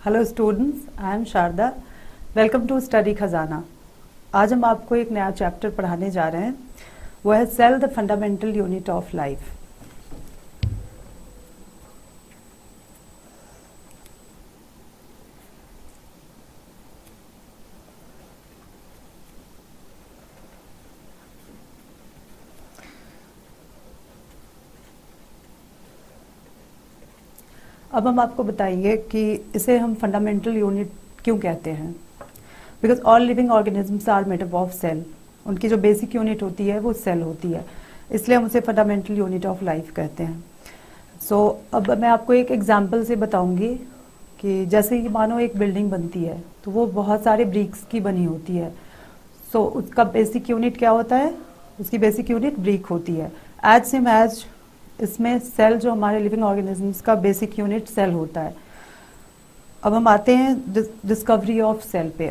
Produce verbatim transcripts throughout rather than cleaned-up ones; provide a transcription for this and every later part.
Hello students, I am Sharda. Welcome to study Khazana. आज हम आपको एक नया चैप्टर पढ़ाने जा रहे हैं, वो है cell the fundamental unit of life. अब हम आपको बताएंगे कि इसे हम फंडामेंटल यूनिट क्यों कहते हैं। Because all living organisms are made up of cell. उनकी जो बेसिक यूनिट होती है वो सेल होती है, इसलिए हम उसे फंडामेंटल यूनिट ऑफ लाइफ कहते हैं। सो so, अब मैं आपको एक एग्जांपल से बताऊंगी कि जैसे कि मानो एक बिल्डिंग बनती है तो वो बहुत सारे ब्रिक्स की बनी होती है। सो so, उसका बेसिक यूनिट क्या होता है? उसकी बेसिक यूनिट ब्रिक होती है। एज सेम एज इसमें सेल, जो हमारे लिविंग ऑर्गेनिजम्स का बेसिक यूनिट सेल होता है। अब हम आते हैं डिस्कवरी ऑफ सेल पे।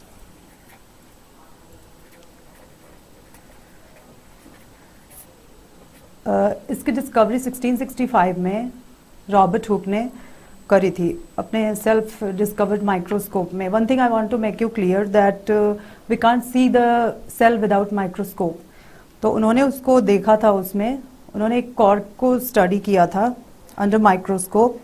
uh, इसकी डिस्कवरी सिक्सटीन सिक्सटी फाइव में रॉबर्ट हुक ने करी थी अपने सेल्फ डिस्कवर्ड माइक्रोस्कोप में। One thing I want to make you clear that we can't see the cell without microscope. तो उन्होंने उसको देखा था, उसमें उन्होंने एक कॉर्क को स्टडी किया था अंडर माइक्रोस्कोप।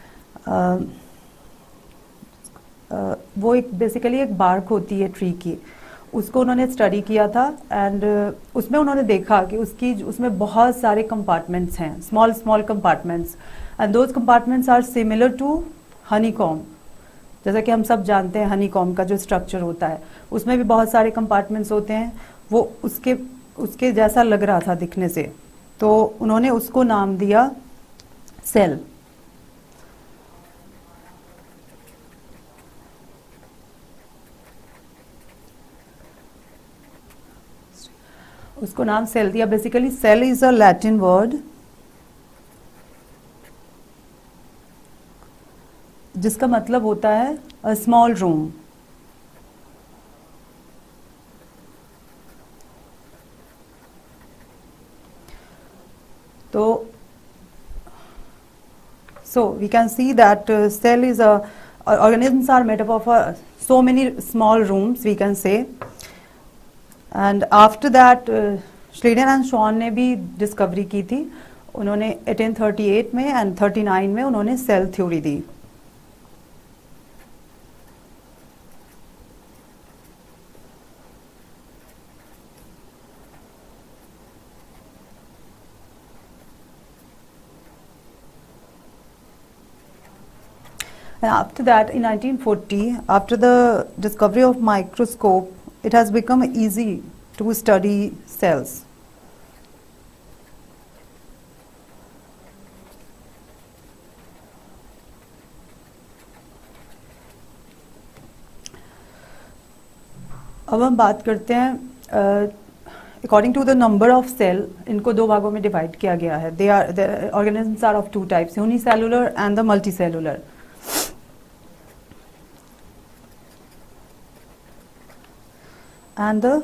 वो एक बेसिकली एक बार्क होती है ट्री की, उसको उन्होंने स्टडी किया था। एंड uh, उसमें उन्होंने देखा कि उसकी उसमें बहुत सारे कंपार्टमेंट्स हैं, small small compartments, and those compartments are similar to honeycomb. जैसा कि हम सब जानते हैं हनी कॉम का जो स्ट्रक्चर होता है, उसमें भी बहुत सारे कंपार्टमेंट्स होते हैं। वो उसके उसके जैसा लग रहा था दिखने से, तो उन्होंने उसको नाम दिया सेल। उसको नाम सेल दिया। Basically cell is a Latin word जिसका मतलब होता है अ स्मॉल रूम। तो so we can see that uh, cell is a uh, organisms are made up of uh, so many small rooms, we can say. And after that Schleiden and Schwann ने भी discovery की थी। उन्होंने eighteen thirty eight में and thirty nine में उन्होंने cell theory दी। And after that, in nineteen forty, after the discovery of microscope, it has become easy to study cells. अब हम बात करते हैं according to the number of cell. इनको दो भागों में डिवाइड किया गया है। They are the organisms are of two types, unicellular and the multicellular. And uh,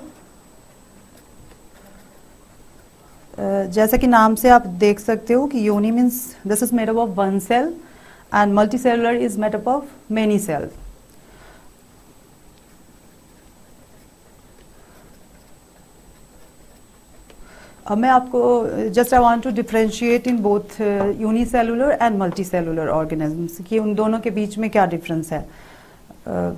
जैसा कि नाम से आप देख सकते हो कि uni means this is made up of one cell and multicellular is made up of many cell. अब मैं आपको just I want to differentiate in both unicellular and multicellular organisms कि उन दोनों के बीच में क्या डिफरेंस है। uh,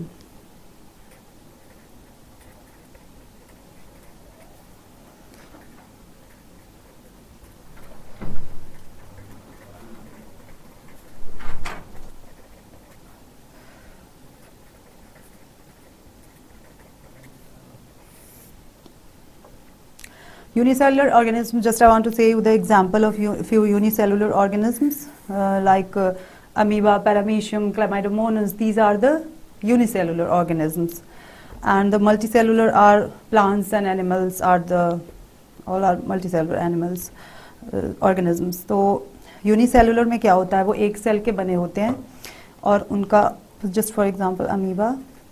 Unicellular organisms, just I want to say the example of few unicellular organisms uh, like uh, amoeba, paramecium, chlamydomonas. These are the unicellular organisms, and the multicellular are plants and animals are the all are multicellular animals uh, organisms. तो unicellular में क्या होता है? वो एक cell के बने होते हैं और उनका just for example amoeba,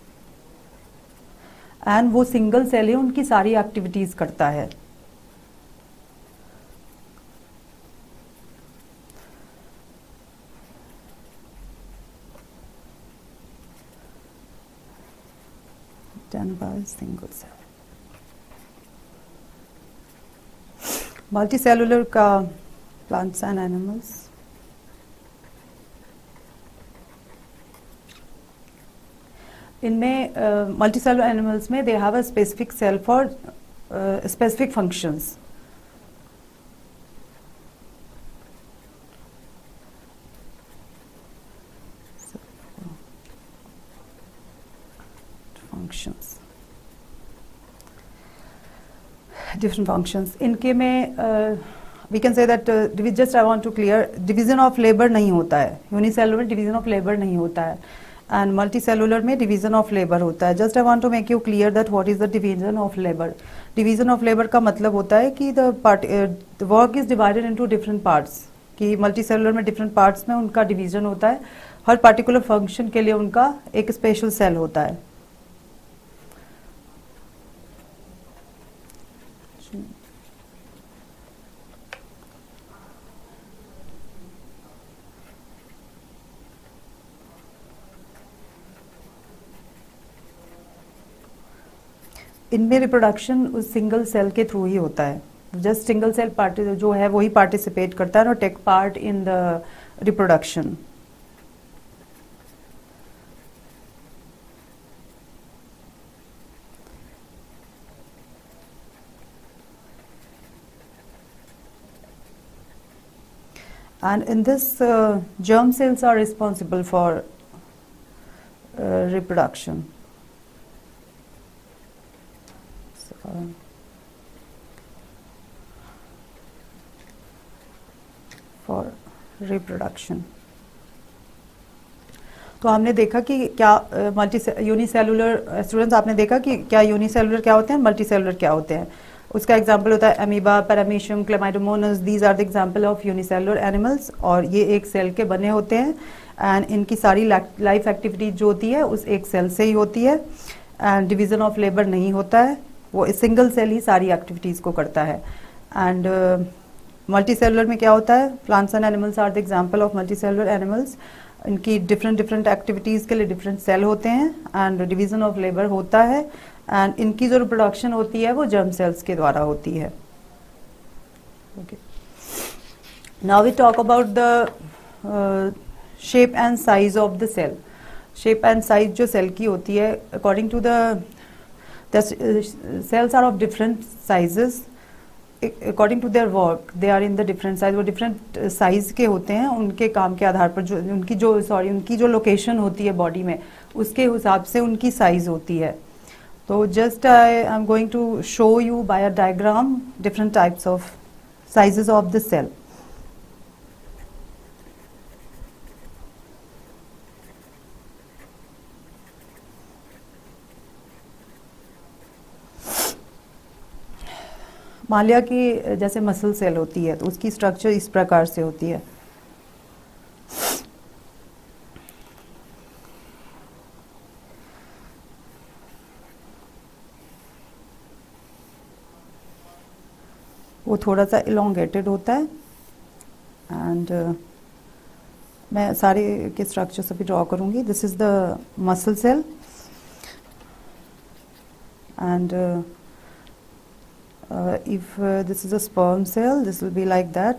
and वो सिंगल सेल है, उनकी सारी एक्टिविटीज करता है। done by single cell. Multicellular का plants and animals. इनमें मल्टीसेलुलर एनिमल्स में they have a specific cell for specific functions. functions different functions इनके में we can say that just I want to clear division of labour नहीं होता है. Unicellular division of labour नहीं होता है एंड मल्टीसेलुलर में डिवीजन ऑफ लेबर होता है. Just I want to make you clear that what is the division of labour. Division of labour का मतलब होता है कि the part the work is divided into different parts. कि multicellular में डिफरेंट पार्ट्स में उनका डिवीजन होता है. हर पार्टिकुलर फंक्शन के लिए उनका एक स्पेशल सेल होता है. इनमें रिप्रोडक्शन उस सिंगल सेल के थ्रू ही होता है. जस्ट सिंगल सेल पार्ट जो है वही पार्टिसिपेट करता है और take part in the reproduction. And in this, uh, germ cells are responsible for uh, reproduction. So, uh, for reproduction. तो हमने देखा कि क्या मल्टी यूनिसेलुलर स्टूडेंट्स आपने देखा कि क्या यूनिसेलुलर क्या होते हैं, मल्टीसेलुलर क्या होते हैं. उसका एग्जाम्पल होता है amoeba, paramecium, chlamydomonas. These are the example of unicellular animals. और ये एक सेल के बने होते हैं एंड इनकी सारी लाइफ एक्टिविटी जो होती है उस एक सेल से ही होती है एंड डिवीजन ऑफ लेबर नहीं होता है. वो सिंगल सेल ही सारी एक्टिविटीज़ को करता है. एंड मल्टीसेलुलर में क्या होता है, plants and animals are the example of multicellular animals. इनकी डिफरेंट डिफरेंट एक्टिविटीज़ के लिए डिफरेंट सेल होते हैं एंड डिवीजन ऑफ लेबर होता है एंड इनकी जो रिप्रोडक्शन होती है वो जर्म सेल्स के द्वारा होती है. Okay, now we talk about the shape and size of the cell. Shape and size जो सेल की होती है according to the cells are of different sizes according to their work. They are in the different size. वो different size के होते हैं उनके काम के आधार पर. जो उनकी जो सॉरी उनकी जो लोकेशन होती है बॉडी में उसके हिसाब से उनकी साइज होती है. तो just I I am going to show you by a diagram different types of sizes of the cell. मान लिया कि जैसे मसल सेल होती है तो उसकी स्ट्रक्चर इस प्रकार से होती है. वो थोड़ा सा इलोंगेटेड होता है एंड uh, मैं सारे के स्ट्रक्चर से भी ड्रॉ करूंगी. This is the muscle cell and Uh, if uh, this is a sperm cell, this will be like that.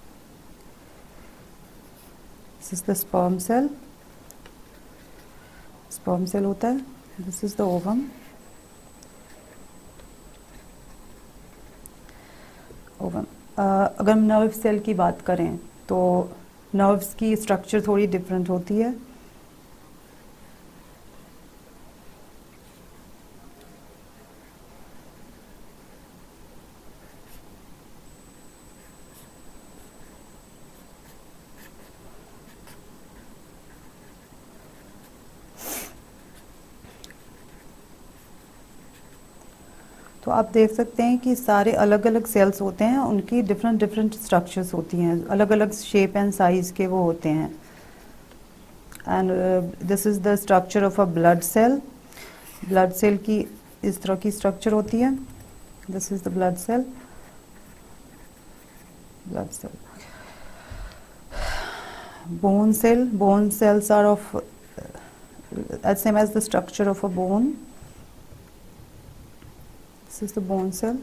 This is the sperm cell. Sperm cell होता है. This is the ovum. Ovum. Uh, अगर हम nerve cell की बात करें तो nerves की structure थोड़ी डिफरेंट होती है. तो आप देख सकते हैं कि सारे अलग अलग सेल्स होते हैं, उनकी डिफरेंट डिफरेंट स्ट्रक्चर्स होती हैं, अलग अलग शेप एंड साइज के वो होते हैं. And this is the structure of a blood cell. Blood cell की इस तरह की स्ट्रक्चर होती है. This is the blood cell. Blood cell. Bone cell. Bone cells are of as same as the structure of a bone. This is the bone cell.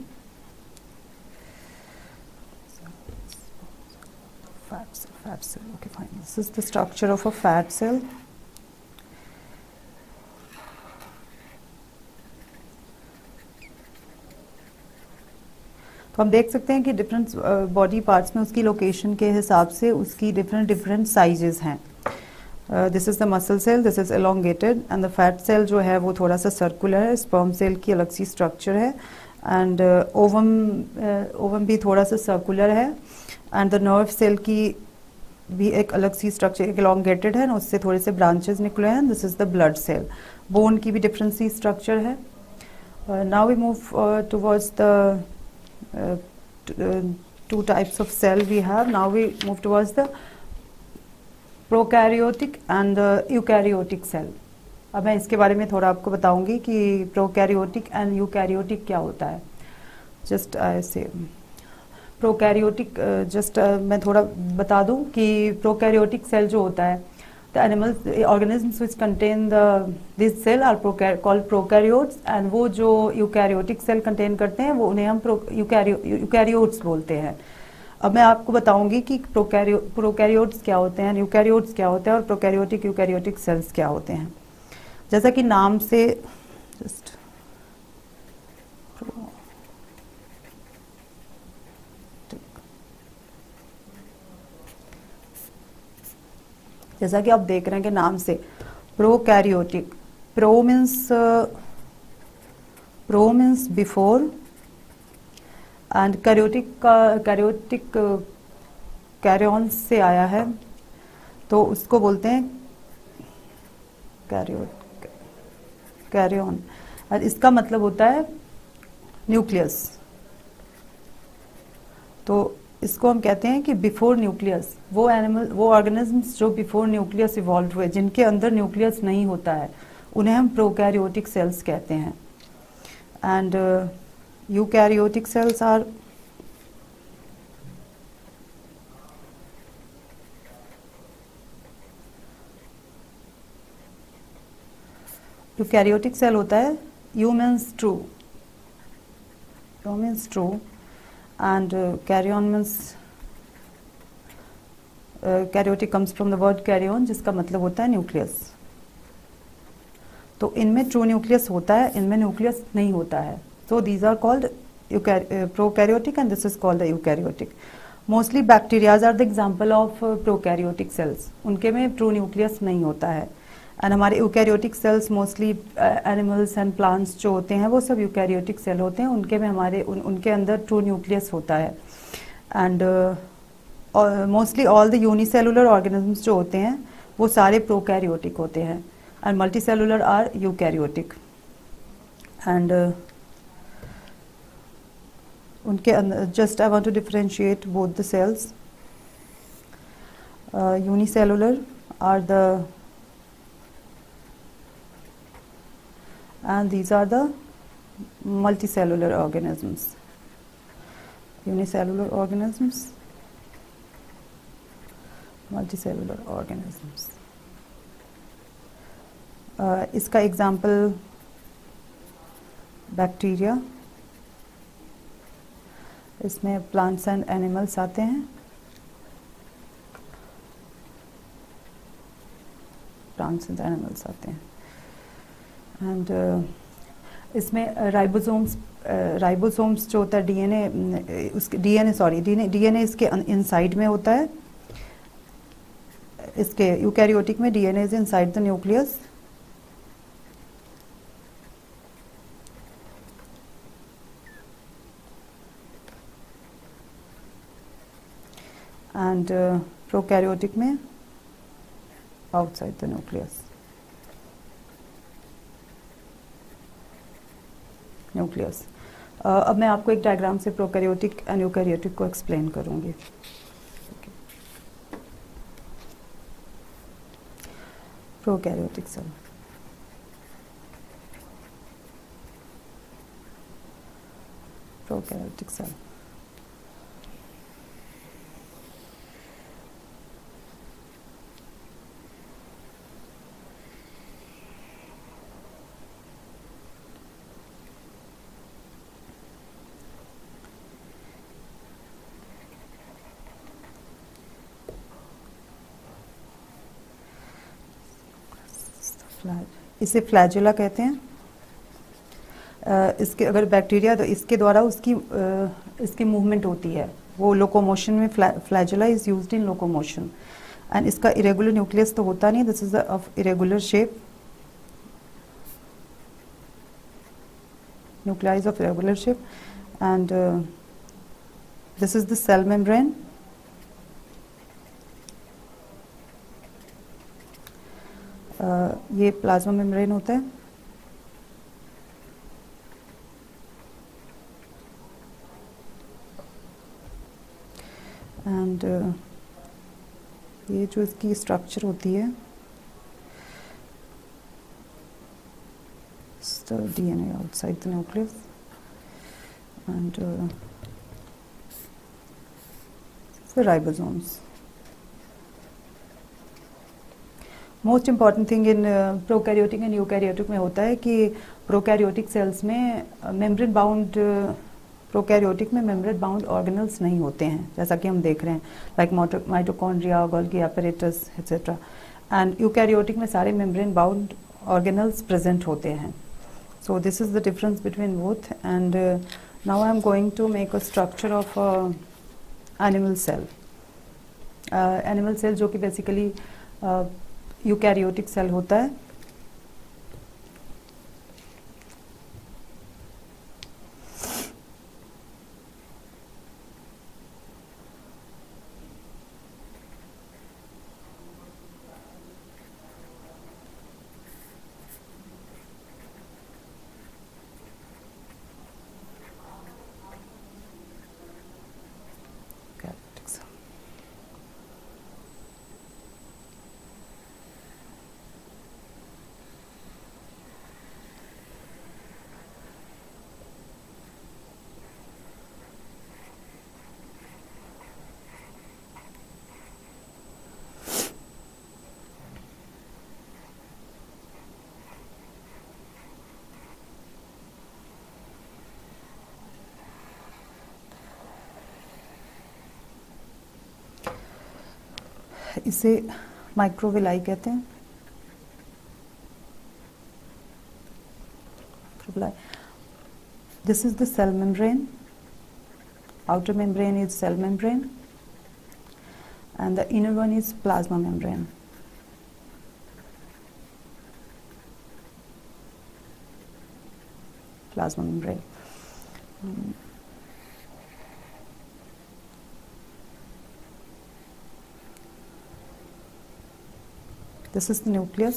Fat cell, fat cell. Okay, fine. This is the structure of a fat cell. तो हम देख सकते हैं कि different body parts में उसकी location के हिसाब से उसकी डिफरेंट डिफरेंट साइजेस हैं. This is the muscle cell, this is elongated, and the fat cell जो है वो थोड़ा सा सर्कुलर है. स्पर्म सेल की अलग सी स्ट्रक्चर है, एंड ओवम ओवम भी थोड़ा सा सर्कुलर है, एंड द नर्व सेल की भी एक अलग सी स्ट्रक्चर, एक एलोंगेटेड है, उससे थोड़े से ब्रांचेस निकले हैं. This is the blood cell. Bone की भी डिफरेंट सी स्ट्रक्चर है. Now we move towards the Uh, uh, two types of cell we have. Now we move towards the prokaryotic and the eukaryotic cell. अब मैं इसके बारे में थोड़ा आपको बताऊंगी कि prokaryotic and eukaryotic क्या होता है. Just I say prokaryotic, uh, just uh, मैं थोड़ा बता दूं कि prokaryotic cell जो होता है, the animals, the organisms which contain the this cell are procar called prokaryotes, and वो जो eukaryotic cell contain करते हैं वो उन्हें हम eukaryotes बोलते हैं. अब मैं आपको बताऊंगी कि prokaryotes क्या होते हैं, eukaryotes क्या होते हैं, और prokaryotic eukaryotic cells क्या होते हैं. जैसा कि नाम से just जैसा कि आप देख रहे हैं कि नाम से prokaryotic, pro means pro means before, and karyotic का कैरियोटिक कैरियन से आया है, तो उसको बोलते हैं कैरियो कैरियन, और इसका मतलब होता है न्यूक्लियस. तो इसको हम कहते हैं कि बिफोर न्यूक्लियस, वो एनिमल, वो ऑर्गेनिजम्स जो बिफोर न्यूक्लियस इवॉल्व हुए, जिनके अंदर न्यूक्लियस नहीं होता है, उन्हें हम प्रोकैरियोटिक सेल्स कहते हैं. And eukaryotic cells are eukaryotic cell होता है eu means true, eu means true, and uh, carrion means uh, karyotic comes from the word carrion, जिसका मतलब होता है न्यूक्लियस. तो इनमें ट्रू न्यूक्लियस होता है, इनमें न्यूक्लियस नहीं होता है. so these are called uh, prokaryotic and this is called the eukaryotic. mostly bacteria are the example of uh, prokaryotic cells. उनके में ट्रू न्यूक्लियस नहीं होता है. एंड हमारे eukaryotic cells mostly animals and plants जो होते हैं वो सब यूकैरियोटिक सेल होते हैं. उनके में हमारे उन, उनके अंदर ट्रू न्यूक्लियस होता है. And mostly all the unicellular organisms जो होते हैं वो सारे प्रोकैरियोटिक होते हैं, and multicellular are eukaryotic. And उनके अंदर just I want to differentiate both the cells. Unicellular are the and these are the multicellular organisms. Unicellular organisms, multicellular organisms. uh, इसका एग्जाम्पल बैक्टीरिया, इसमें प्लांट्स एंड एनिमल्स आते हैं. Plants and animals आते हैं. And uh, इसमें ribosomes ribosomes जो होता है डीएनए, उसके डीएनए सॉरी डीएनए डीएनए इसके इनसाइड में होता है. इसके यूकैरियोटिक में DNA is inside the nucleus. And prokaryotic में outside the nucleus. Nucleus. uh, अब मैं आपको एक डायग्राम से प्रोकैरियोटिक एंड यूकैरियोटिक को एक्सप्लेन करूंगी. Prokaryotic cell, prokaryotic cell. इसे फ्लैजुला कहते हैं। uh, इसके अगर बैक्टीरिया तो इसके द्वारा उसकी uh, इसकी मूवमेंट होती है, वो लोकोमोशन में flagella is used in locomotion. And इसका इरेगुलर न्यूक्लियस तो होता नहीं, this is of irregular shape, nuclei of irregular shape, and uh, this is the cell membrane. uh, ये प्लाज्मा मेम्ब्रेन होता है। एंड uh, ये जो इसकी स्ट्रक्चर होती है, the D N A outside the nucleus, and uh, the ribosomes. Most important thing in uh, prokaryotic and eukaryotic में होता है कि prokaryotic cells में membrane bound uh, prokaryotic में membrane bound organelles नहीं होते हैं, जैसा कि हम देख रहे हैं, like mitochondria, Golgi apparatus, et cetera. And eukaryotic में सारे membrane bound organelles present होते हैं. So this is the difference between both, and uh, now I am going to make a structure of uh, animal cell. Uh, animal cell जो कि basically uh, eukaryotic cell होता है। इसे microvilli कहते हैं। This is the cell membrane. Outer membrane is cell membrane, and the inner one is plasma membrane. Plasma membrane. Hmm. This is the nucleus.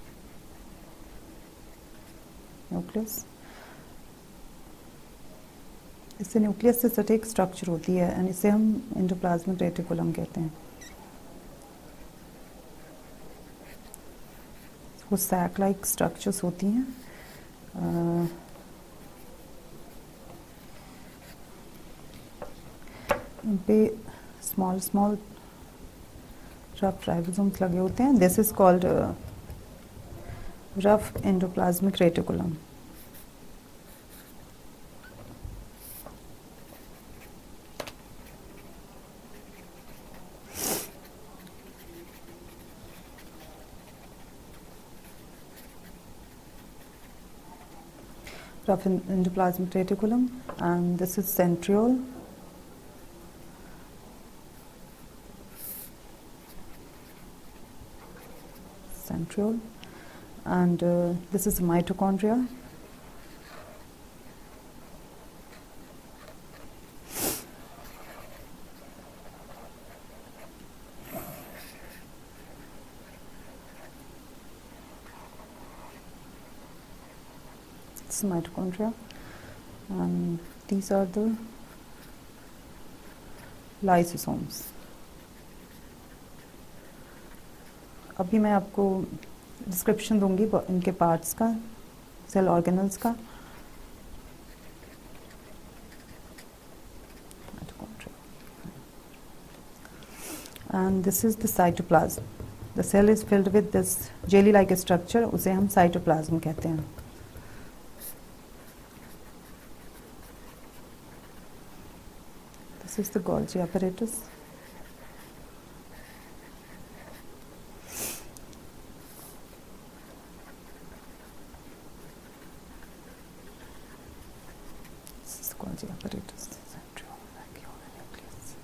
Nucleus. इससे nucleus से सटे एक structure होती है, एंड इसे हम एंडोप्लाज्मिक रेटिकुलम कहते हैं। वो सैक लाइक स्ट्रक्चर्स होती हैं। uh, इन पे स्मॉल स्मॉल रफ राइबोसोम्स लगे होते हैं। This is called rough endoplasmic reticulum. Rough endoplasmic reticulum, and this is centriole. Centriole, and uh, this is mitochondria. Mitochondria, and these are the lysosomes. अभी मैं आपको description दूंगी इनके parts का, cell organelles का। And this is the cytoplasm. The cell is filled with this jelly-like structure, उसे हम cytoplasm कहते हैं। This is the Golgi apparatus. Golgi apparatus, centriole, vacuole, nucleus.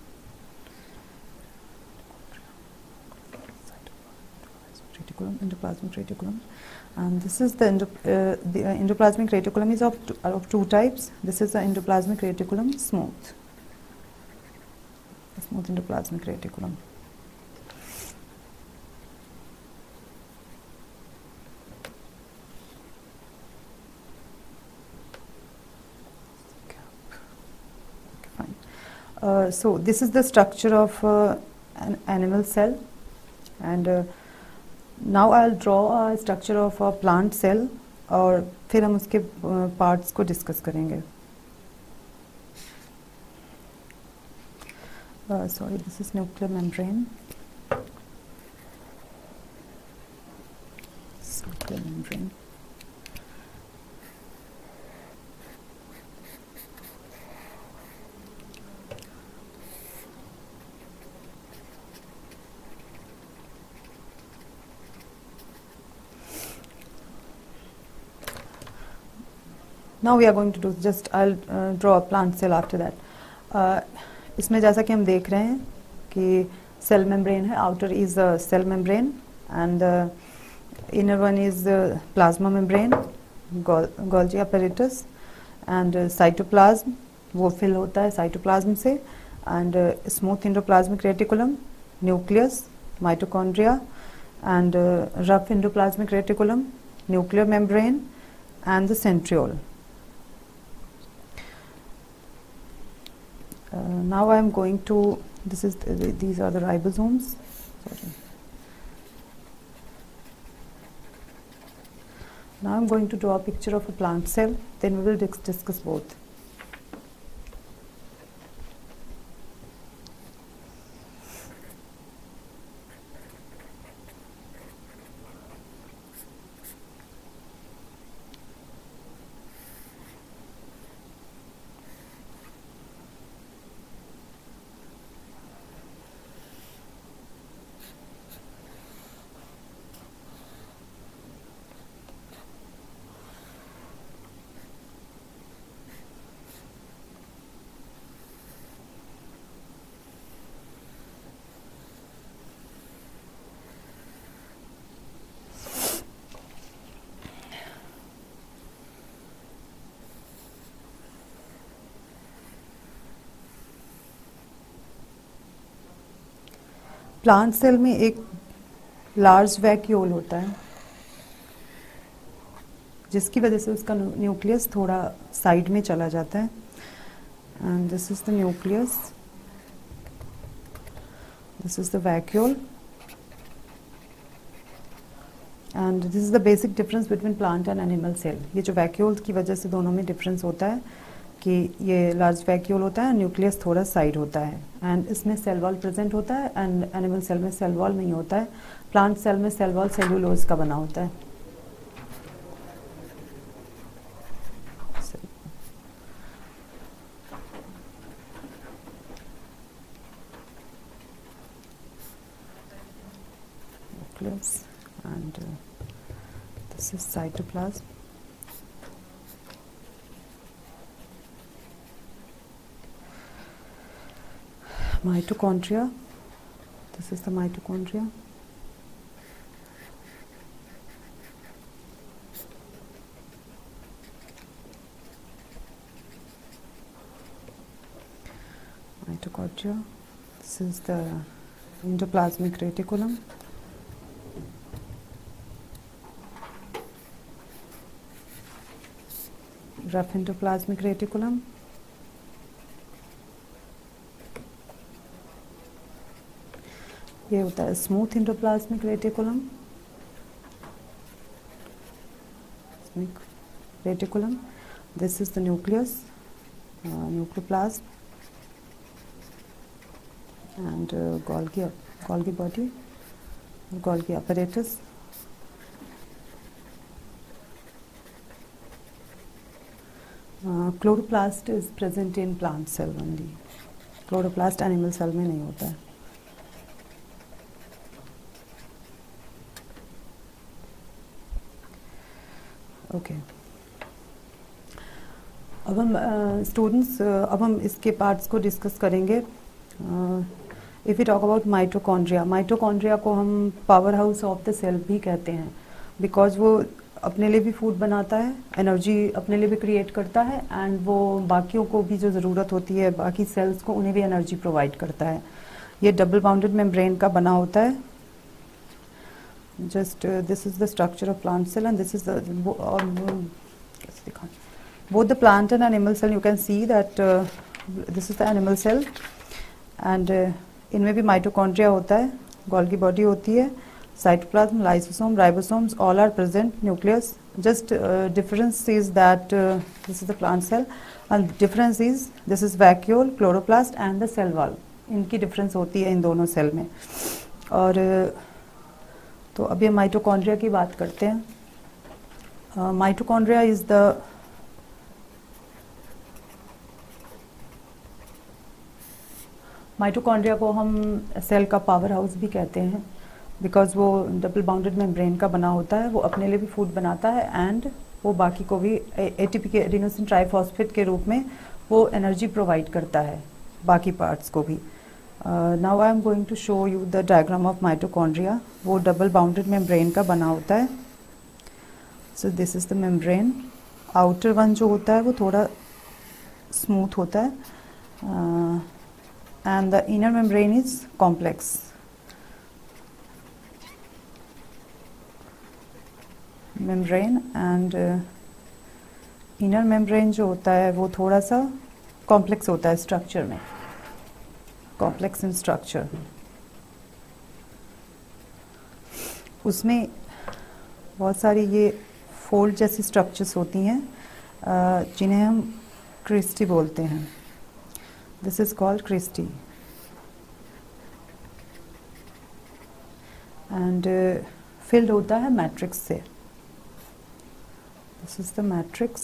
Reticulum, endoplasmic reticulum, and this is the, endo, uh, the uh, endoplasmic reticulum is of two, of two types. This is the endoplasmic reticulum smooth, the smooth endoplasmic reticulum. Okay, fine. Uh, so this is the structure of uh, an animal cell, and uh, now I'll draw a structure of a plant cell और फिर हम उसके parts को discuss करेंगे. Uh, sorry, this is nuclear membrane. Nuclear membrane. Now we are going to do just I'll uh, draw a plant cell after that. Uh, इसमें जैसा कि हम देख रहे हैं कि cell membrane है, outer is a cell membrane and the inner one is the plasma membrane, Gol Golgi apparatus, and uh, cytoplasm वो fill होता है cytoplasm से, and uh, smooth endoplasmic reticulum, nucleus, mitochondria, and uh, rough endoplasmic reticulum, nuclear membrane, and the centriole. Uh, now I am going to, this is the, these are the ribosomes. Sorry. Now I am going to draw a picture of a plant cell, then we will dis discuss both. Plant cell में एक large vacuole होता है जिसकी वजह से उसका nucleus थोड़ा side में चला जाता है and this is the nucleus, this is the vacuole and this is the basic difference between plant and animal cell. ये जो वैक्यूल की वजह से दोनों में डिफरेंस होता है कि ये लार्ज वैक्यूल होता है, न्यूक्लियस थोड़ा साइड होता है एंड इसमें सेल वॉल प्रेजेंट होता है एंड एनिमल सेल में सेल वॉल नहीं होता है. प्लांट सेल में सेल वॉल सेल्यूलोज का बना होता है. Nucleus and this is cytoplasm. Mitochondria, this is the mitochondria. Mitochondria, this is the endoplasmic reticulum. Rough endoplasmic reticulum. ये होता है smooth endoplasmic reticulum, reticulum. This is the nucleus, nucleoplasm and Golgi Golgi body, Golgi apparatus. Chloroplast is present in plant cell only. Chloroplast animal cell में नहीं होता है. Okay. अब हम students uh, uh, अब हम इसके पार्ट्स को डिस्कस करेंगे. If you talk about mitochondria, mitochondria को हम power house of the cell भी कहते हैं, बिकॉज वो अपने लिए भी फूड बनाता है, एनर्जी अपने लिए भी क्रिएट करता है, एंड वो बाकियों को भी जो ज़रूरत होती है बाकी सेल्स को, उन्हें भी एनर्जी प्रोवाइड करता है. ये डबल बाउंडेड मेम्ब्रेन का बना होता है. Just this is the structure of plant cell and this is the कैसे दिखाएं, both the plant and animal cell you can see that uh, this is the animal cell and uh, इनमें भी mitochondria होता है, Golgi body होती है, cytoplasm, lysosome, ribosomes all are present, nucleus. Just uh, difference is that uh, this is the plant cell and difference is this is vacuole, chloroplast and the cell wall. इनकी difference होती है इन दोनों cell में. और तो अभी हम mitochondria की बात करते हैं. माइटोकॉन्ड्रिया इज द माइटोकॉन्ड्रिया को हम सेल का पावर हाउस भी कहते हैं, बिकॉज वो डबल बाउंडेड मेम्ब्रेन का बना होता है. वो अपने लिए भी फूड बनाता है एंड वो बाकी को भी एटीपी के एडिनोसिन ट्राइफॉस्फेट के रूप में वो एनर्जी प्रोवाइड करता है बाकी पार्ट्स को भी. Now I am going to show you the diagram of mitochondria. वो डबल बाउंडेड मेम्ब्रेन का बना होता है. So this is the membrane. Outer one जो होता है वो थोड़ा स्मूथ होता है, uh, and the inner membrane is complex. Membrane and uh, inner membrane जो होता है वो थोड़ा सा complex होता है स्ट्रक्चर में, complex in structure. उसमें बहुत सारी ये फोल्ड जैसी स्ट्रक्चर्स होती हैं uh, जिन्हें हम क्रिस्टी बोलते हैं. This is called cristae and uh, filled होता है मैट्रिक्स से. This is the matrix.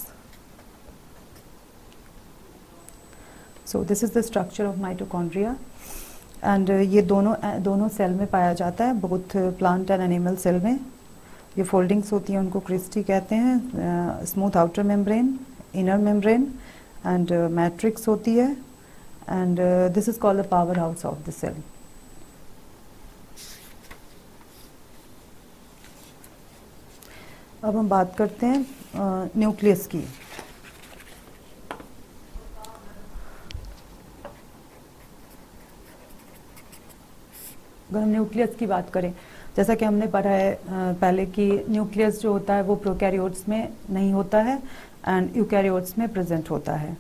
So this is the structure of mitochondria and uh, ये दोनों दोनों सेल में पाया जाता है, both plant and animal cell में. ये फोल्डिंग्स होती हैं, उनको क्रिस्टी कहते हैं. Smooth outer membrane, inner membrane and matrix होती है. And uh, this is called the powerhouse of the cell. अब हम बात करते हैं न्यूक्लियस की. अगर हम न्यूक्लियस की बात करें, जैसा कि हमने पढ़ा है पहले कि न्यूक्लियस जो होता है वो प्रोकैरियोट्स में नहीं होता है एंड यूकैरियोट्स में प्रेजेंट होता है.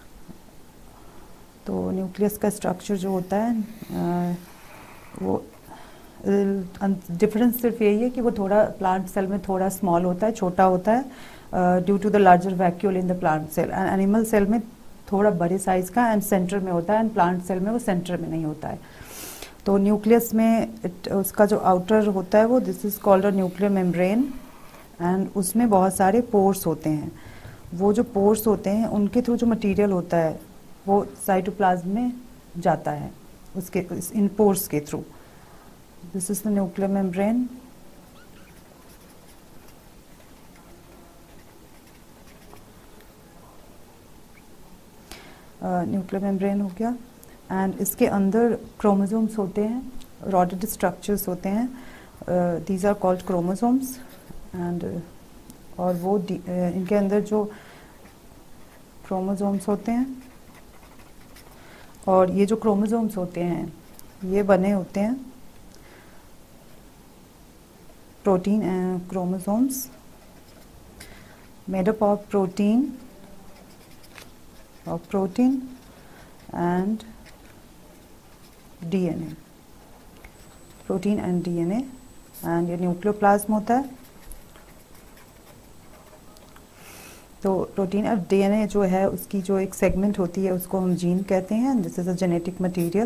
तो न्यूक्लियस का स्ट्रक्चर जो होता है आ, वो डिफरेंस सिर्फ यही है कि वो थोड़ा प्लांट सेल में थोड़ा स्मॉल होता है, छोटा होता है due to the larger vacuole in the plant cell. And animal cell में थोड़ा बड़े साइज का एंड सेंटर में होता है एंड प्लांट सेल में वो सेंटर में नहीं होता है. तो न्यूक्लियस में it, उसका जो आउटर होता है वो this is called a nuclear membrane and उसमें बहुत सारे पोर्स होते हैं. वो जो पोर्स होते हैं उनके थ्रू जो मटीरियल होता है वो साइटोप्लाज्म में जाता है उसके इन पोर्स के through. This is the nuclear membrane. Nuclear membrane हो गया एंड इसके अंदर क्रोमोसोम्स होते हैं, रॉडेड स्ट्रक्चर्स होते हैं. These are called chromosomes and और वो uh, इनके अंदर जो क्रोमोसोम्स होते हैं और ये जो क्रोमोसोम्स होते हैं ये बने होते हैं protein and chromosomes made up of protein of protein and DNA, protein and DNA. And ये न्यूक्लियोप्लाज्म होता है. तो प्रोटीन और डीएनए जो है उसकी जो एक सेगमेंट होती है उसको हम जीन कहते हैं. This is a genetic material.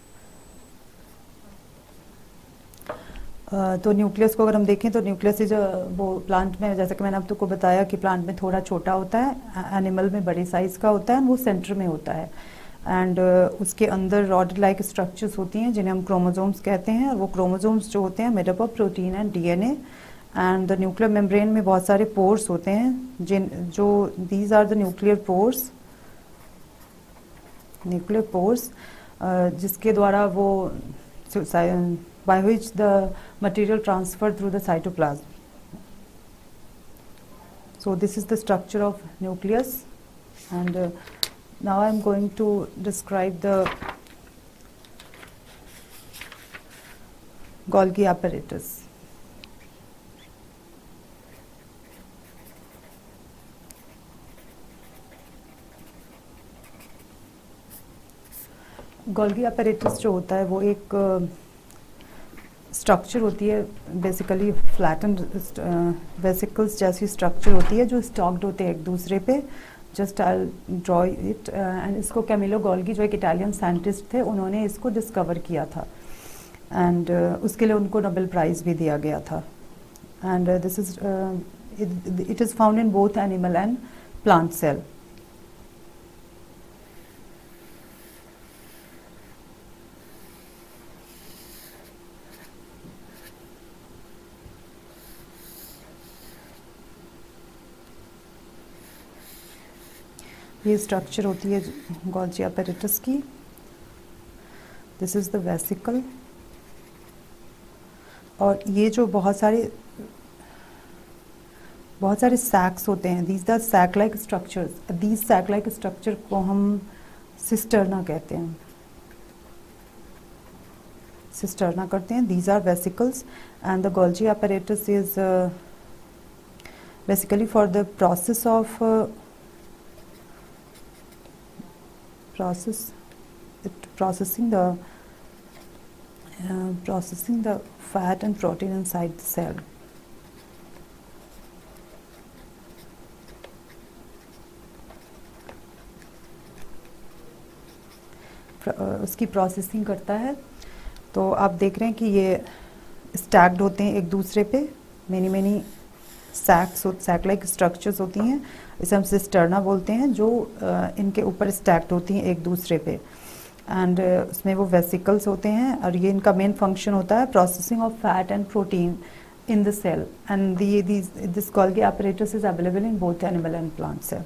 तो न्यूक्लियस को अगर हम देखें तो न्यूक्लियस जो वो प्लांट में, जैसे कि मैंने अब तुमको बताया कि प्लांट में थोड़ा छोटा होता है, एनिमल में बड़े साइज का होता है, वो सेंटर में होता है. एंड uh, उसके अंदर रॉड लाइक स्ट्रक्चर्स होती हैं जिन्हें हम क्रोमोसोम्स कहते हैं. और वो क्रोमोसोम्स जो होते हैं made up of protein and DNA and the nuclear membrane में बहुत सारे पोर्स होते हैं, जिन जो these are the nuclear pores, nuclear pores जिसके द्वारा वो by which the material transfer through the cytoplasm. So this is the structure of nucleus, and uh, now I am going to describe the Golgi apparatus. Golgi apparatus जो होता है वो एक structure uh, होती है, बेसिकली फ्लैटेंड वेसिकल्स जैसी structure होती है जो स्टॉक्ड होते हैं एक दूसरे पे. Just I draw it. And इसको कैमिलो गोल्गी जो एक इटालियन साइंटिस्ट थे, उन्होंने इसको डिस्कवर किया था, एंड uh, उसके लिए उनको नोबेल प्राइज़ भी दिया गया था. And this is it is found in both animal and plant cell. ये स्ट्रक्चर होती है गोल्गी apparatus की. This is the vesicle. और ये जो बहुत सारे बहुत सारे सैक्स होते हैं, these are sac like structures. These sac like structure को हम सिस्टर्ना कहते हैं, सिस्टर्ना करते हैं. These are vesicles and the Golgi apparatus is basically for the process of process it processing the uh, processing the fat and protein inside the cell. uh, उसकी processing करता है. तो आप देख रहे हैं कि ये स्टैक्ड होते हैं एक दूसरे पे. Many many sacs sac like structures होती हैं, इसे हम सिस्टर्ना बोलते हैं, जो uh, इनके ऊपर स्टैक्ड होती हैं एक दूसरे पे. एंड uh, उसमें वो वेसिकल्स होते हैं, और ये इनका मेन फंक्शन होता है processing of fat and protein in the cell. And this Golgi apparatus is available in both animal and plant cell.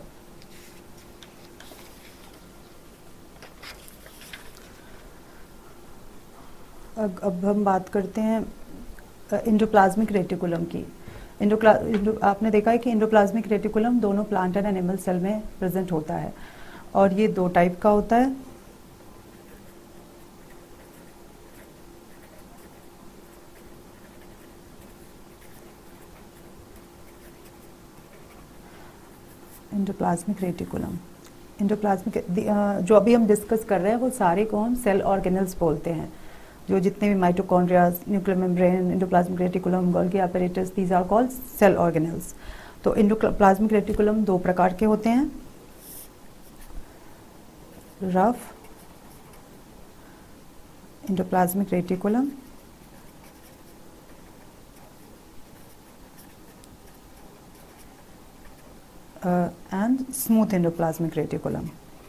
अब अब हम बात करते हैं इंडोप्लाज्मिक रेटिकुलम की. इंडोप्ला इंडो, आपने देखा है कि इंडोप्लाज्मिक रेटिकुलम दोनों प्लांट एंड एनिमल सेल में प्रेजेंट होता है, और ये दो टाइप का होता है. इंडोप्लाज्मिक रेटिकुलम, इंडोप्लाज्मिक जो अभी हम डिस्कस कर रहे हैं वो सारे को हम सेल ऑर्गेनल्स बोलते हैं. जो जितने भी mitochondria, nuclear membrane, endoplasmic reticulum, Golgi apparatus, these are called cell organelles. तो इंडोप्लाज्मिक रेटिकुलम दो प्रकार के होते हैं, rough endoplasmic reticulum and smooth endoplasmic reticulum.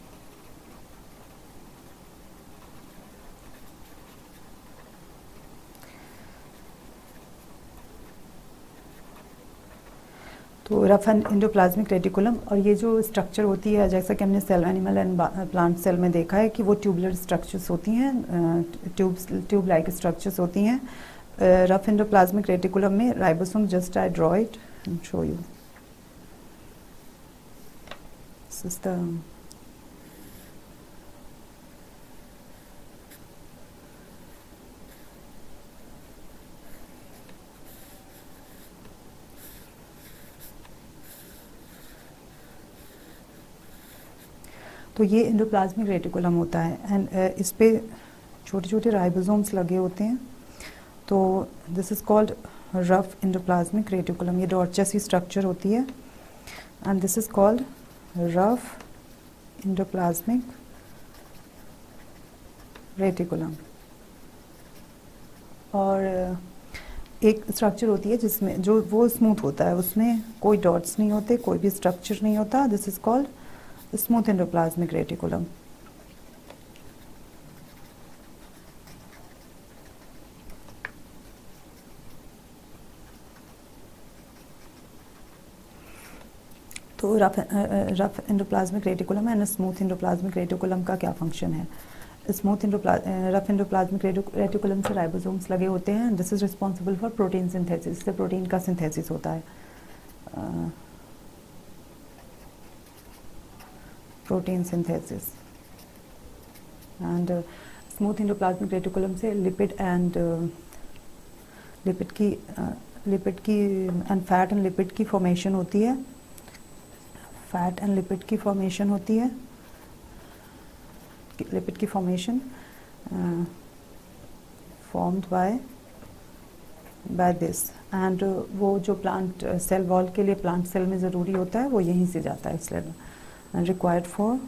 तो रफ एंड इंडोप्लाज्मिक रेटिकुलम, और ये जो स्ट्रक्चर होती है, जैसा कि हमने cell animal and plant cell में देखा है कि वो ट्यूबुलर स्ट्रक्चर्स होती हैं, ट्यूब्स ट्यूब लाइक स्ट्रक्चर्स होती हैं. रफ इंडोप्लाज्मिक रेटिकुलम में ribosome, just I draw it and show you. This is the तो ये इंडोप्लाज्मिक रेटिकुलम होता है. एंड uh, इस पे छोटे छोटे राइबोसोम्स लगे होते हैं. तो this is called rough endoplasmic reticulum. ये डॉट जैसी स्ट्रक्चर होती है, and this is called rough endoplasmic reticulum. और एक स्ट्रक्चर होती है जिसमें जो वो स्मूथ होता है, उसमें कोई डॉट्स नहीं होते, कोई भी स्ट्रक्चर नहीं होता. This is called smooth endoplasmic reticulum. Rough rough endoplasmic reticulum and smooth endoplasmic reticulum का क्या फंक्शन है? स्मूथ रफ एंडोप्लाज्मिक रेटिकुलम से राइबोसोम्स लगे होते हैं. This is responsible for protein synthesis. इससे प्रोटीन का सिंथेसिस होता है. Protein synthesis. And smooth endoplasmic reticulum से लिपिड एंड लिपिड की लिपिड की एंड फैट एंड लिपिड की फॉर्मेशन होती है. फैट एंड लिपिड की फॉर्मेशन होती है. लिपिड की formation formed by by this. And वो जो प्लांट सेल वॉल के लिए प्लांट सेल में ज़रूरी होता है वो यहीं से जाता है. इसलिए and required for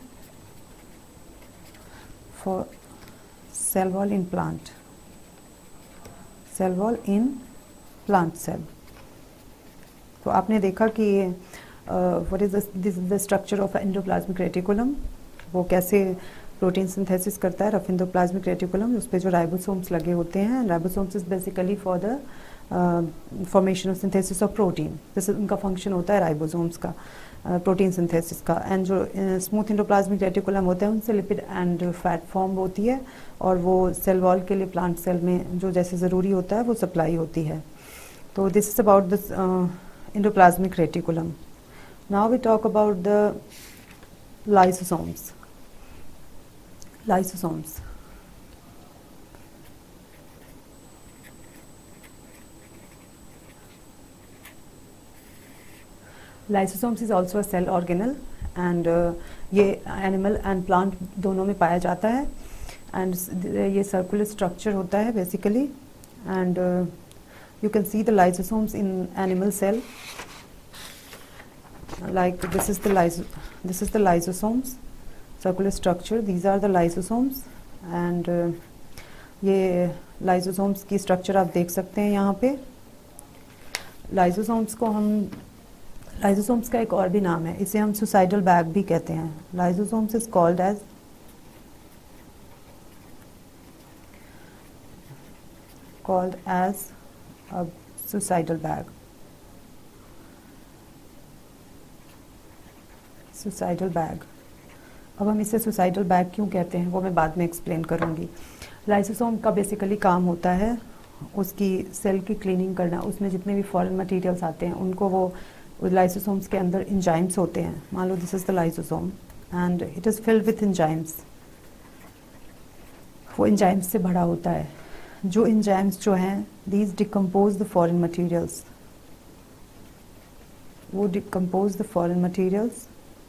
for cell wall in plant cell wall in plant cell. तो आपने देखा कि what is this the structure of endoplasmic reticulum. वो कैसे प्रोटीन सिंथेसिस करता है. रफ एंडोप्लाज्मिक रेटिकुलम उस पर जो राइबोसोम्स लगे होते हैं. Ribosomes is basically for the formation of synthesis of protein. जैसे उनका फंक्शन होता है राइबोसोम्स का प्रोटीन uh, सिंथेसिस का. एंड जो स्मूथ एंडोप्लाज्मिक रेटिकुलम होते हैं उनसे लिपिड एंड फैट फॉर्म होती है और वो सेल वॉल के लिए प्लांट सेल में जो जैसे ज़रूरी होता है वो सप्लाई होती है. तो this is about this endoplasmic reticulum. Now we talk about the lysosomes. Lysosomes. Lysosomes is also a cell organelle and uh, ये एनिमल एंड प्लांट दोनों में पाया जाता है. एंड ये सर्कुलर स्ट्रक्चर होता है basically. And you can see the lysosomes in animal cell. Like this is the lyso this is the lysosomes circular structure. These are the lysosomes and uh, ये lysosomes की structure आप देख सकते हैं यहाँ पे. lysosomes को हम lysosomes का एक और भी नाम है. इसे हम suicidal bag भी कहते हैं. lysosomes is called as called as a suicidal bag. suicidal bag. अब हम इसे सुसाइडल बैग क्यों कहते हैं वो मैं बाद में एक्सप्लेन करूँगी. लाइसोसोम का बेसिकली काम होता है उसकी सेल की क्लीनिंग करना. उसमें जितने भी फॉरेन मटेरियल्स आते हैं उनको वो लाइसोसोम्स के अंदर इंजाइम्स होते हैं. मान लो this is the lysosome and it is filled with enzymes. वो इंजाइम्स से भरा होता है. जो इंजाइम्स जो हैं these decompose the foreign materials. वो डिकम्पोज द फॉरेन मटेरियल्स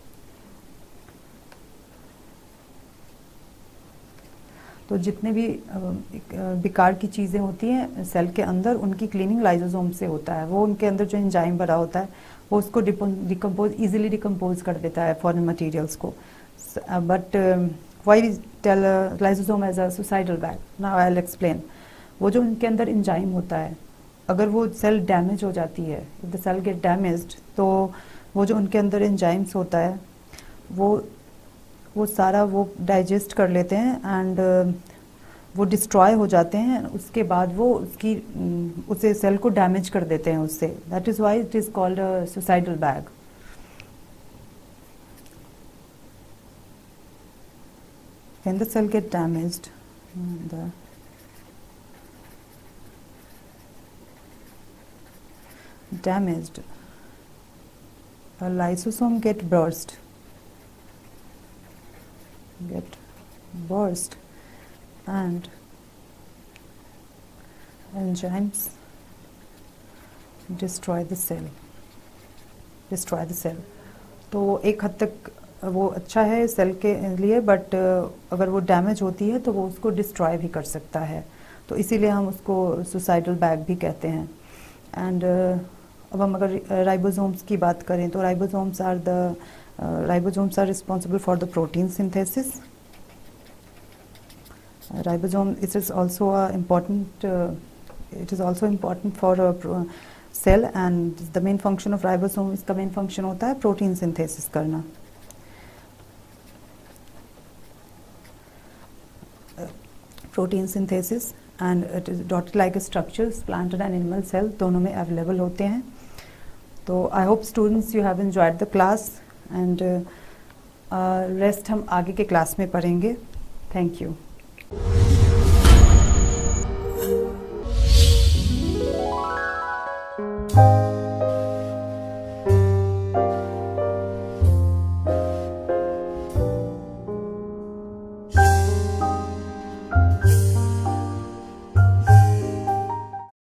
तो जितने भी बेकार की चीज़ें होती हैं सेल के अंदर उनकी क्लीनिंग लाइसोसोम से होता है. वो उनके अंदर जो एंजाइम भरा होता है वो उसको डिकम्पोज इजीली डिकम्पोज कर देता है फॉरेन मटेरियल्स को. But why we tell lysosome as a suicidal bag. Now I will explain. वो जो उनके अंदर एंजाइम होता है अगर वो सेल डैमेज हो जाती है, if the cell get damaged, तो वो जो उनके अंदर एंजाइम्स होता है वो वो सारा वो डाइजेस्ट कर लेते हैं एंड uh, वो डिस्ट्रॉय हो जाते हैं. उसके बाद वो उसकी उसे सेल को डैमेज कर देते हैं उससे. That is why it is called a suicidal bag. When the cell get damaged the damaged a lysosome get burst get burst and enzymes destroy the cell destroy the cell. तो एक हद तक वो अच्छा है सेल के लिए, but अगर वो डैमेज होती है तो वो उसको डिस्ट्रॉय भी कर सकता है. तो इसीलिए हम उसको सुसाइडल बैग भी कहते हैं. एंड अब हम अगर राइबोसोम्स की बात करें तो ribosomes are the ribosomes are responsible for the protein synthesis. Ribosome it is also a important it is also important for a cell and the main function of ribosome, इसका main function होता है protein synthesis करना. Protein synthesis and it is dotted like structures plant and animal cell दोनों में available होते हैं. तो I hope students you have enjoyed the class. And rest हम आगे के क्लास में पढ़ेंगे। Thank you. Thank you.